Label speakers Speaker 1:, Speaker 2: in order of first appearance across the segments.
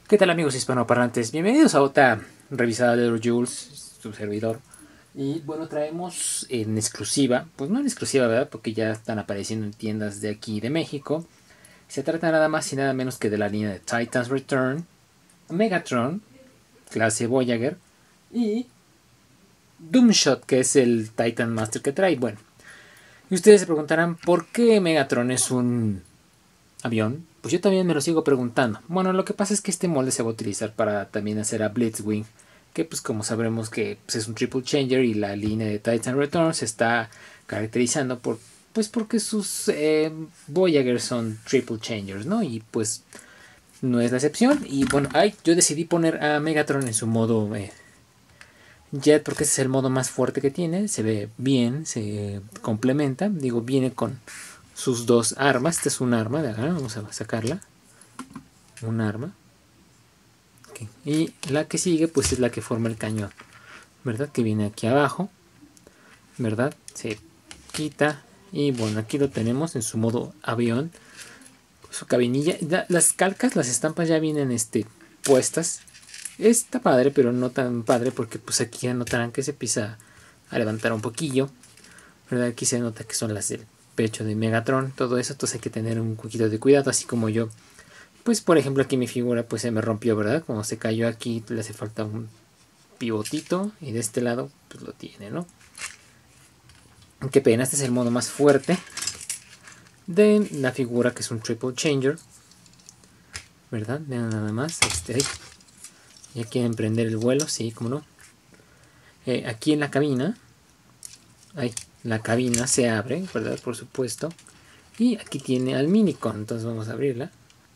Speaker 1: ¿Qué tal, amigos hispanoparlantes? Bienvenidos a otra revisada de los Jules, su servidor. Y bueno, traemos en exclusiva, pues no en exclusiva, ¿verdad? Porque ya están apareciendo en tiendas de aquí de México. Se trata nada más y nada menos que de la línea de Titan's Return, Megatron, clase Voyager, y Doomshot, que es el Titan Master que trae. Bueno, y ustedes se preguntarán, ¿por qué Megatron es un avión? Pues yo también me lo sigo preguntando. Bueno, lo que pasa es que este molde se va a utilizar para también hacer a Blitzwing, que pues como sabremos que pues, es un triple changer, y la línea de Titan Return se está caracterizando por pues porque sus Voyagers son triple changers, ¿no? Y pues no es la excepción. Y bueno, yo decidí poner a Megatron en su modo Jet, porque ese es el modo más fuerte que tiene. Se ve bien, se complementa. Digo, viene con sus dos armas. Esta es un arma de acá, vamos a sacarla. Un arma. Okay. Y la que sigue pues es la que forma el cañón, ¿verdad? Que viene aquí abajo, ¿verdad? Se quita. Y bueno, aquí lo tenemos en su modo avión. Su cabinilla. Las calcas, las estampas ya vienen puestas. Está padre, pero no tan padre, porque pues aquí ya notarán que se empieza a levantar un poquillo, ¿verdad? Aquí se nota que son las del pecho de Megatron, todo eso. Entonces hay que tener un poquito de cuidado, así como yo. Pues por ejemplo aquí mi figura pues se me rompió, ¿verdad? Como se cayó aquí le hace falta un pivotito, y de este lado pues lo tiene, ¿no? Qué pena, este es el modo más fuerte de la figura, que es un triple changer, ¿verdad? Vean nada más, ya quieren prender el vuelo, sí, como no. Aquí en la cabina, la cabina se abre, ¿verdad? Por supuesto. Y aquí tiene al Minicon, entonces vamos a abrirla.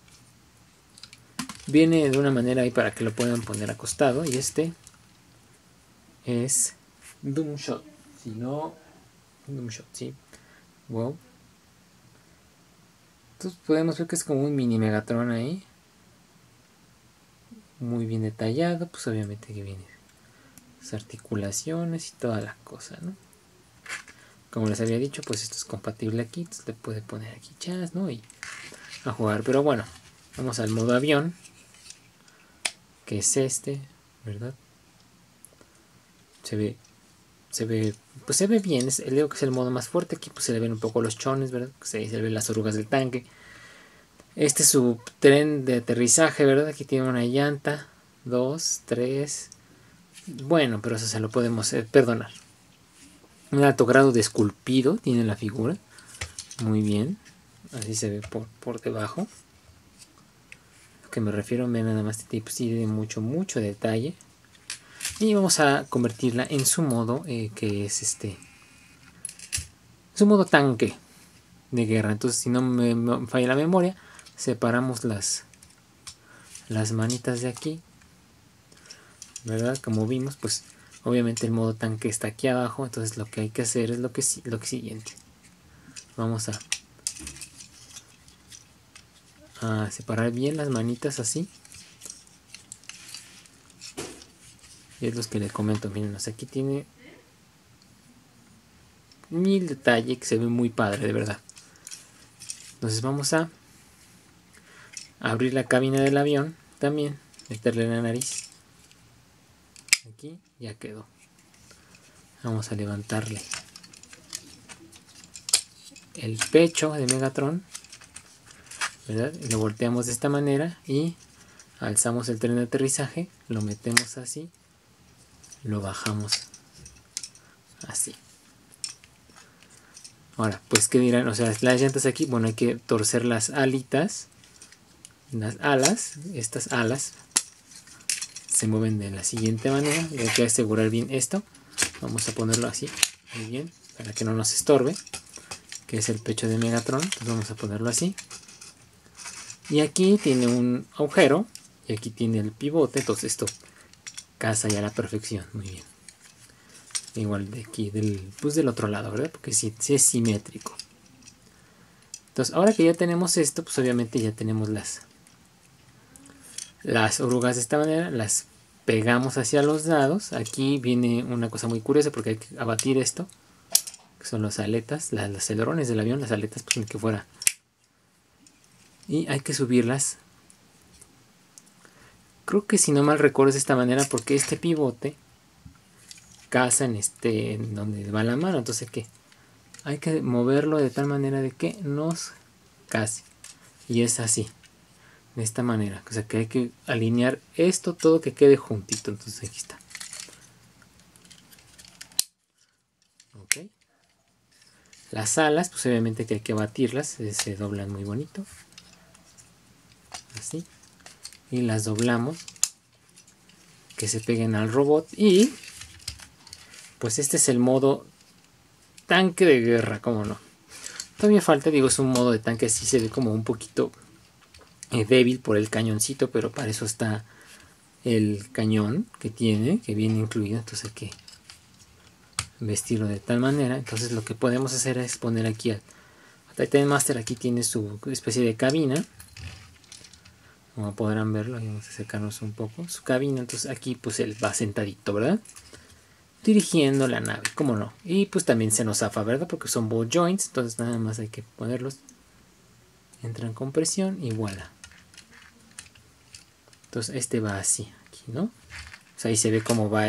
Speaker 1: Viene de una manera ahí para que lo puedan poner acostado, y este es Doomshot, si no, Doomshot, sí, wow. Entonces podemos ver que es como un mini Megatron ahí, muy bien detallado. Pues obviamente que viene las articulaciones y toda la cosa, ¿no? Como les había dicho, pues esto es compatible aquí, entonces le puede poner aquí chas, ¿no? Y a jugar. Pero bueno, vamos al modo avión, que es ¿verdad? Pues se ve bien. Digo que es el modo más fuerte. Aquí pues se le ven un poco los chones, ¿verdad? Se le ven las orugas del tanque. Este es su tren de aterrizaje, ¿verdad? Aquí tiene una llanta, 2, 3. Bueno, pero eso se lo podemos perdonar. Un alto grado de esculpido tiene la figura. Muy bien. Así se ve por debajo. Lo que me refiero, me nada más tiene mucho detalle. Y vamos a convertirla en su modo, que es su modo tanque de guerra. Entonces, si no me falla la memoria, separamos las manitas de aquí, ¿verdad? Como vimos, pues obviamente el modo tanque está aquí abajo. Entonces lo que hay que hacer es lo que siguiente. Vamos a separar bien las manitas así. Y es lo que les comento. Miren, aquí tiene mil detalles que se ve muy padre, de verdad. Entonces vamos a abrir la cabina del avión también, meterle la nariz. Aquí ya quedó. Vamos a levantarle el pecho de Megatron, ¿verdad? Lo volteamos de esta manera y alzamos el tren de aterrizaje, lo metemos así, lo bajamos así. Ahora, pues ¿qué dirán? O sea, las llantas aquí, bueno, hay que torcer las alitas, las alas. Estas alas se mueven de la siguiente manera. Hay que asegurar bien esto. Vamos a ponerlo así, muy bien, para que no nos estorbe, que es el pecho de Megatron. Entonces vamos a ponerlo así. Y aquí tiene un agujero, y aquí tiene el pivote. Entonces esto casa ya a la perfección, muy bien. Igual de aquí, del otro lado, ¿verdad? Porque sí es simétrico. Entonces ahora que ya tenemos esto, pues obviamente ya tenemos las orugas de esta manera. Las pegamos hacia los lados. Aquí viene una cosa muy curiosa, porque hay que abatir esto, que son las aletas, los ailerones del avión. Las aletas, pues que fuera, y hay que subirlas Creo que si no mal recuerdo es de esta manera, porque este pivote casa en donde va la mano. Entonces que hay que moverlo de tal manera de que nos case. Y es así, de esta manera. O sea que hay que alinear esto todo que quede juntito. Entonces aquí está. Ok. Las alas, pues obviamente que hay que batirlas. Se doblan muy bonito. Así. Y las doblamos. Que se peguen al robot. Y pues este es el modo tanque de guerra, como no. Todavía falta, digo, es un modo de tanque, así se ve como un poquito débil por el cañoncito, pero para eso está el cañón que tiene, que viene incluido. Entonces hay que vestirlo de tal manera. Entonces lo que podemos hacer es poner aquí al Titan Master. Aquí tiene su especie de cabina, como podrán verlo. Vamos a acercarnos un poco su cabina. Entonces aquí pues él va sentadito, ¿verdad? Dirigiendo la nave, cómo no. Y pues también se nos zafa, ¿verdad? Porque son ball joints, entonces nada más hay que ponerlos. Entran con presión y voilà. Entonces este va así, aquí, ¿no? O sea, ahí se ve cómo va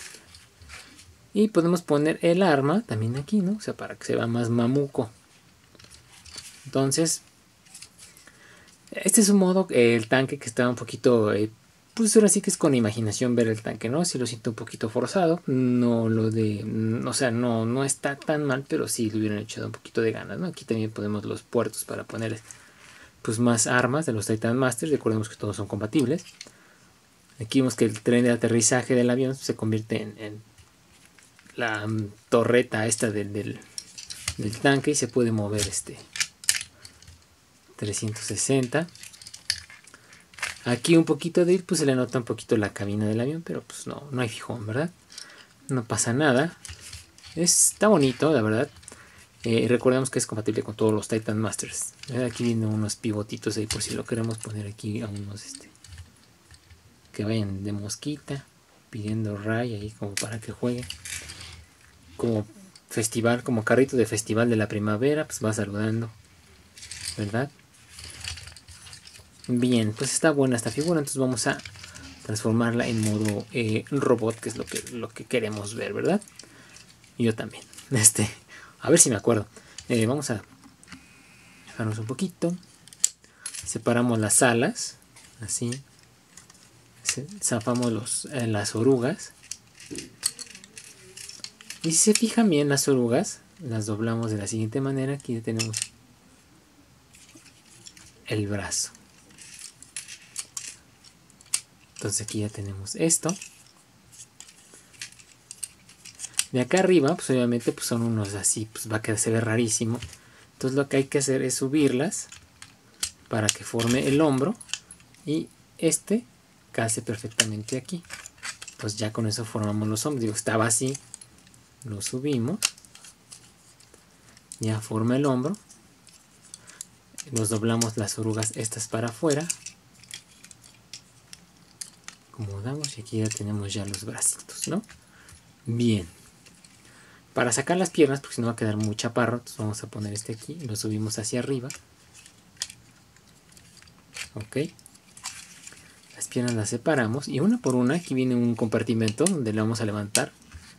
Speaker 1: Y podemos poner el arma también aquí, ¿no? O sea, para que se vea más mamuco. Entonces, este es un modo, el tanque que está un poquito... pues ahora sí que es con imaginación ver el tanque, ¿no? Si lo siento un poquito forzado, no lo de... O sea, no está tan mal, pero sí le hubieran echado un poquito de ganas, ¿no? Aquí también ponemos los puertos para poner pues más armas de los Titan Masters. Recordemos que todos son compatibles. Aquí vemos que el tren de aterrizaje del avión se convierte en la torreta esta del tanque y se puede mover 360. Aquí un poquito de pues se le nota un poquito la cabina del avión, pero pues no hay fijón, ¿verdad? No pasa nada. Está bonito, la verdad. Recordemos que es compatible con todos los Titan Masters. Aquí vienen unos pivotitos ahí por si lo queremos poner aquí a unos que vayan de mosquita, pidiendo ray ahí como para que juegue. Como festival, como carrito de festival de la primavera, pues va saludando, ¿verdad? Bien, pues está buena esta figura, entonces vamos a transformarla en modo robot, que es lo que queremos ver, ¿verdad? Y yo también. A ver si me acuerdo. Vamos a dejarnos un poquito. Separamos las alas, así. Zafamos las orugas. Y si se fijan bien las orugas, las doblamos de la siguiente manera. Aquí ya tenemos el brazo. Entonces aquí ya tenemos esto. De acá arriba, pues obviamente pues son unos así, pues va a quedar, se ve rarísimo. Entonces lo que hay que hacer es subirlas para que forme el hombro y case perfectamente aquí. Pues ya con eso formamos los hombros. Digo, estaba así, lo subimos, ya forma el hombro. Nos doblamos las orugas estas para afuera, acomodamos y aquí ya tenemos ya los bracitos, ¿no? Bien. Para sacar las piernas, porque si no va a quedar muy chaparro, entonces vamos a poner aquí y lo subimos hacia arriba. Ok. Las piernas las separamos y una por una, aquí viene un compartimento donde le vamos a levantar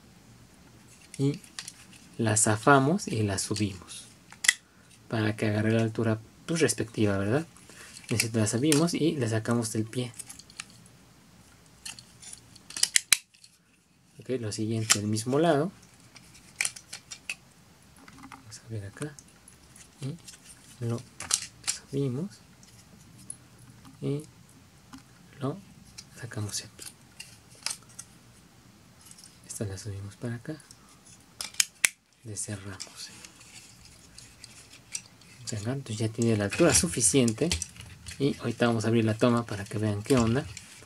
Speaker 1: y la zafamos y la subimos para que agarre la altura pues respectiva, ¿verdad? La subimos y le sacamos del pie. Ok, lo siguiente del mismo lado. Vamos a ver acá y lo subimos y lo sacamos aquí. Esta la subimos para acá, le cerramos. Entonces ya tiene la altura suficiente y ahorita vamos a abrir la toma para que vean qué onda.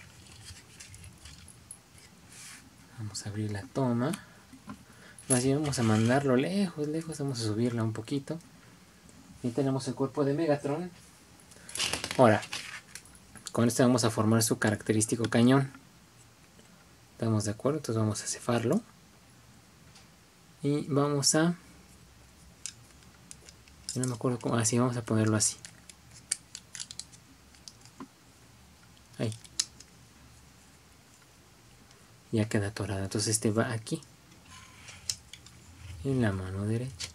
Speaker 1: Vamos a abrir la toma. Más bien vamos a mandarlo lejos, vamos a subirla un poquito. Y tenemos el cuerpo de Megatron. Ahora, con esto vamos a formar su característico cañón. ¿Estamos de acuerdo? Entonces vamos a cefarlo. Y vamos a... no me acuerdo cómo... así, vamos a ponerlo así. Ahí. ya queda atorado. Entonces este va aquí, en la mano derecha.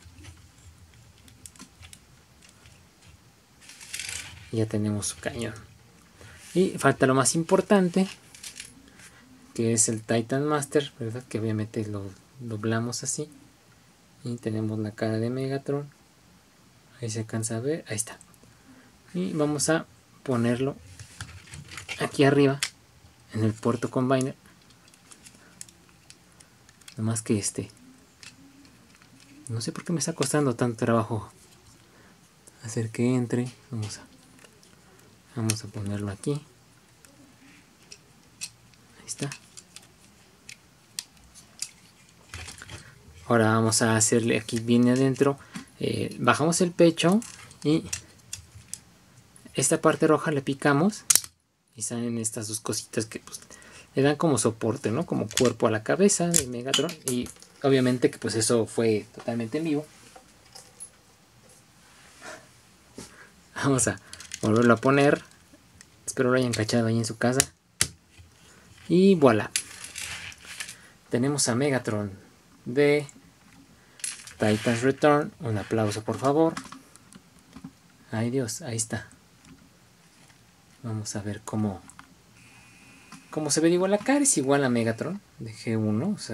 Speaker 1: Ya tenemos su cañón. Y falta lo más importante, que es el Titan Master, ¿verdad? Que obviamente lo doblamos así. Y tenemos la cara de Megatron. Ahí se alcanza a ver. Ahí está. Y vamos a ponerlo aquí arriba, en el puerto combiner. Nomás que no sé por qué me está costando tanto trabajo hacer que entre. Vamos a ponerlo aquí. Ahí está. Ahora vamos a hacerle, aquí viene adentro, bajamos el pecho y esta parte roja le picamos y salen estas dos cositas que pues le dan como soporte, ¿no? Como cuerpo a la cabeza de Megatron. Y obviamente que pues eso fue totalmente en vivo. Vamos a volverlo a poner. Espero lo hayan cachado ahí en su casa. Y voilà. Tenemos a Megatron de Titans Return. Un aplauso por favor. Ay Dios, ahí está. Vamos a ver cómo se ve. Digo, la cara es igual a Megatron de G1. O sea.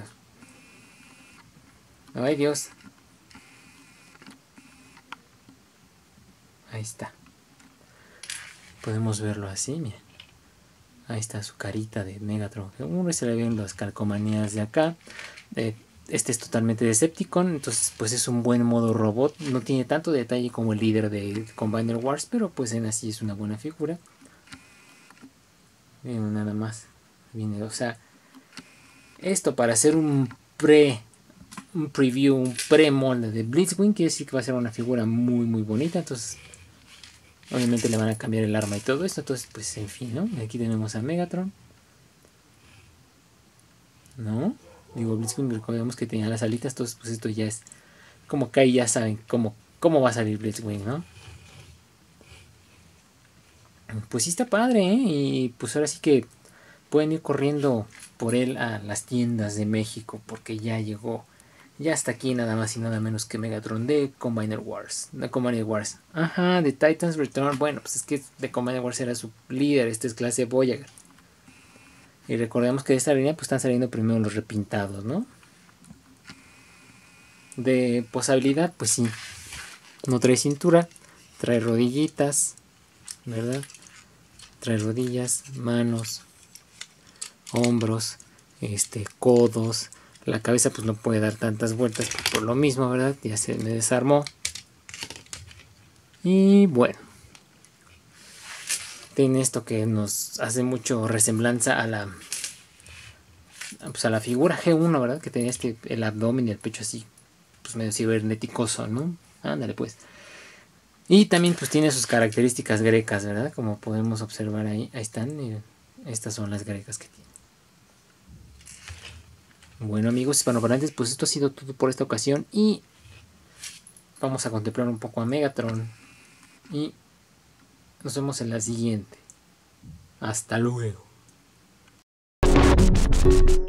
Speaker 1: Ay Dios. Ahí está. Podemos verlo así, miren. Ahí está su carita de Megatron G1. Se le ven las calcomanías de acá. Este es totalmente Decepticon, entonces pues es un buen modo robot. No tiene tanto detalle como el líder de Combiner Wars, pero pues en así es una buena figura. Miren, nada más. Viene, o sea, esto para hacer un preview, un pre-molde de Blitzwing, quiere decir que va a ser una figura muy muy bonita. Entonces obviamente le van a cambiar el arma y todo esto. Entonces pues en fin, ¿no? Aquí tenemos a Megatron, ¿no? Digo, Blitzwing, recordemos que tenía las alitas. Entonces pues esto ya es como que ahí ya saben cómo va a salir Blitzwing, ¿no? Pues sí está padre, ¿eh? Y pues ahora sí que pueden ir corriendo por él a las tiendas de México, porque ya llegó. Ya está aquí nada más y nada menos que Megatron de Combiner Wars. De Combiner Wars. Ajá, de Titans Return. Bueno, pues es que de Combiner Wars era su líder. Este es clase Voyager. Y recordemos que de esta línea pues están saliendo primero los repintados, ¿no? De posabilidad, pues sí. No trae cintura. Trae rodillitas, ¿verdad? Trae rodillas, manos, hombros, codos. La cabeza pues no puede dar tantas vueltas por lo mismo, ¿verdad? Ya se me desarmó. Y bueno, tiene esto que nos hace mucho resemblanza a la figura G1, ¿verdad? Que tenía el abdomen y el pecho así, pues medio ciberneticoso, ¿no? Ándale pues. Y también pues tiene sus características grecas, ¿verdad? Como podemos observar ahí. Ahí están, miren. Estas son las grecas que tiene. Bueno amigos hispanoparlantes, pues esto ha sido todo por esta ocasión. Y vamos a contemplar un poco a Megatron. Y nos vemos en la siguiente. Hasta luego.